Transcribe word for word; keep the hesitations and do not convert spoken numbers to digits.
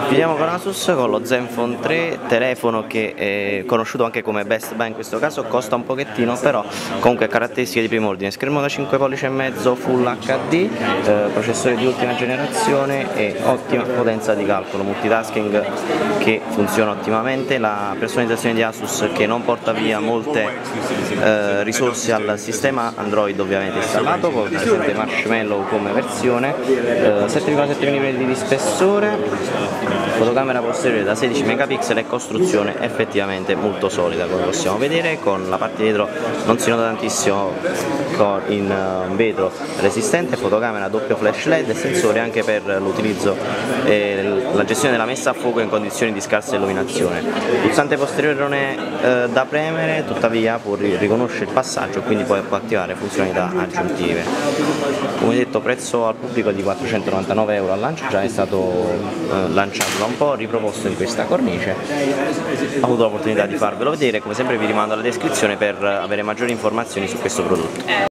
Chiudiamo con Asus con lo Zenfone tre, telefono che è conosciuto anche come Best Buy in questo caso, costa un pochettino, però comunque ha caratteristiche di primo ordine, schermo da cinque pollici e mezzo Full H D, eh, processore di ultima generazione e ottima potenza di calcolo, multitasking che funziona ottimamente, la personalizzazione di Asus che non porta via molte eh, risorse al sistema Android ovviamente installato, con presente Marshmallow come versione, eh, sette virgola sette millimetri di spessore, fotocamera posteriore da sedici megapixel e costruzione effettivamente molto solida, come possiamo vedere, con la parte dietro non si nota tantissimo in vetro resistente, fotocamera doppio flash led e sensori anche per l'utilizzo e la gestione della messa a fuoco in condizioni di scarsa illuminazione. Il pulsante posteriore non è eh, da premere, tuttavia può riconoscere il passaggio e quindi può attivare funzionalità aggiuntive. Come detto, prezzo al pubblico di quattrocentonovantanove euro al lancio, già è stato eh, lanciato da un po', riproposto in questa cornice. Ho avuto l'opportunità di farvelo vedere, come sempre vi rimando alla descrizione per avere maggiori informazioni su questo prodotto.